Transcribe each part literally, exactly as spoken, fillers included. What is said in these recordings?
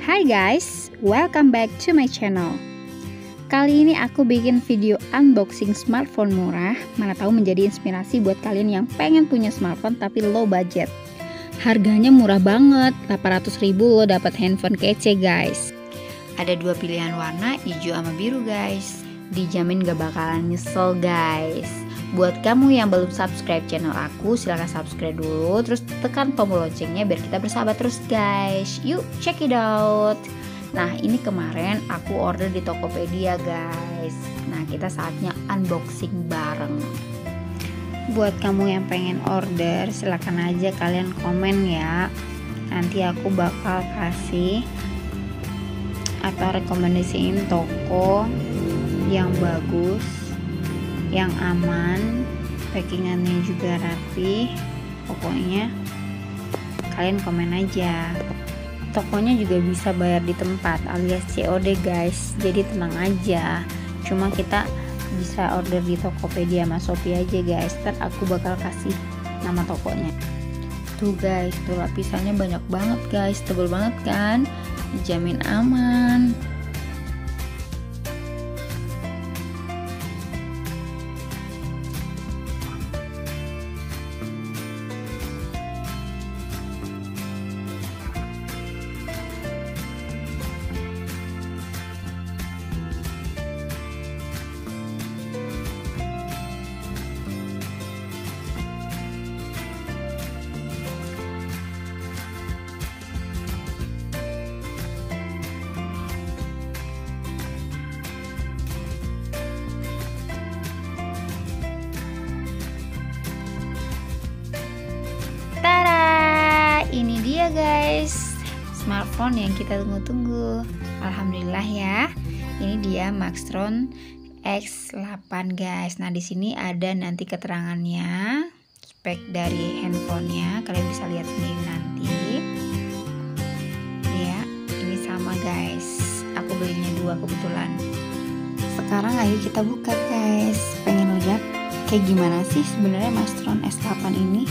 Hai guys, welcome back to my channel. Kali ini aku bikin video unboxing smartphone murah. Mana tahu menjadi inspirasi buat kalian yang pengen punya smartphone tapi low budget. Harganya murah banget, delapan ratus ribu lo dapat handphone kece guys. Ada dua pilihan warna, hijau sama biru guys. Dijamin gak bakalan nyesel guys. Buat kamu yang belum subscribe channel aku, silahkan subscribe dulu. Terus tekan tombol loncengnya biar kita bersahabat terus guys. Yuk check it out. Nah ini kemarin aku order di Tokopedia guys. Nah kita saatnya unboxing bareng. Buat kamu yang pengen order, silahkan aja kalian komen ya. Nanti aku bakal kasih atau rekomendasiin toko yang bagus, yang aman, packingannya juga rapi. Pokoknya kalian komen aja. Tokonya juga bisa bayar di tempat alias C O D guys, jadi tenang aja. Cuma kita bisa order di Tokopedia sama Shopee aja guys. Ntar aku bakal kasih nama tokonya. Tuh guys, tuh lapisannya banyak banget guys, tebel banget kan, dijamin aman. Ini dia guys, smartphone yang kita tunggu-tunggu. Alhamdulillah ya. Ini dia Maxtron X delapan guys. Nah, di sini ada nanti keterangannya, spek dari handphonenya. Kalian bisa lihat sendiri nanti. Ya, ini sama guys. Aku belinya dua kebetulan. Sekarang ayo kita buka guys. Pengen lihat kayak gimana sih sebenarnya Maxtron X delapan ini?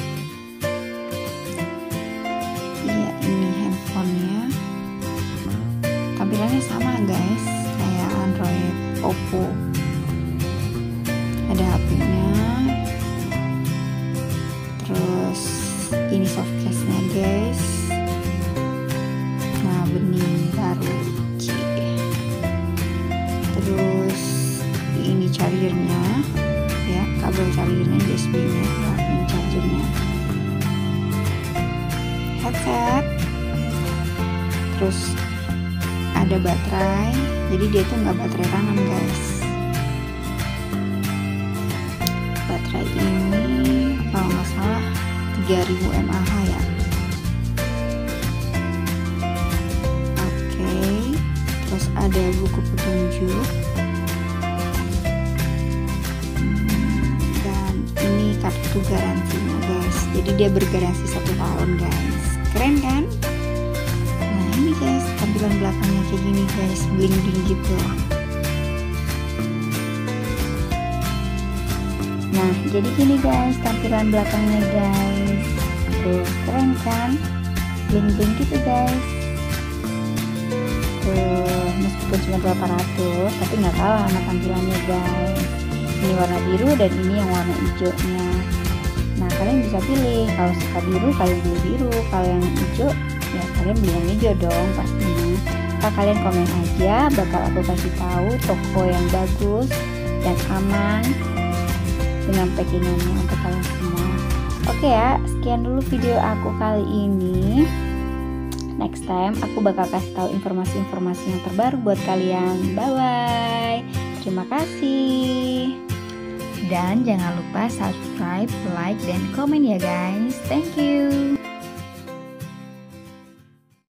Tampilannya sama guys, kayak Android Oppo. Ada H P-nya. Terus ini softcase nya guys. Nah, bening baru. Terus ini chargernya, ya, kabel chargernya U S B-nya, nah, ini chargernya. Headset. Terus ada baterai, jadi dia tuh nggak baterai tangan guys. Baterai ini kalau nggak salah tiga ribu mAh ya. Oke, terus ada buku petunjuk. Dan ini kartu garansinya guys, jadi dia bergaransi satu tahun guys. Keren kan? Ini guys, tampilan belakangnya kayak gini guys, bling bling gitu. Nah, jadi gini guys tampilan belakangnya guys. Tuh, keren kan? Bling bling gitu guys. Tuh, meskipun cuma delapan ratus, tapi nggak kalah sama tampilannya guys. Ini warna biru dan ini yang warna hijaunya. Nah, kalian bisa pilih. Kalau suka biru, kalian pilih biru. Kalau yang hijau, ya kalian beli yang hijau dong pastinya. Nah, kalian komen aja, bakal aku kasih tahu toko yang bagus dan aman dengan packingannya untuk kalian semua. Oke ya, sekian dulu video aku kali ini. Next time aku bakal kasih tahu informasi-informasi yang terbaru buat kalian. Bye bye. Terima kasih. Dan jangan lupa subscribe, like, dan komen ya guys. Thank you.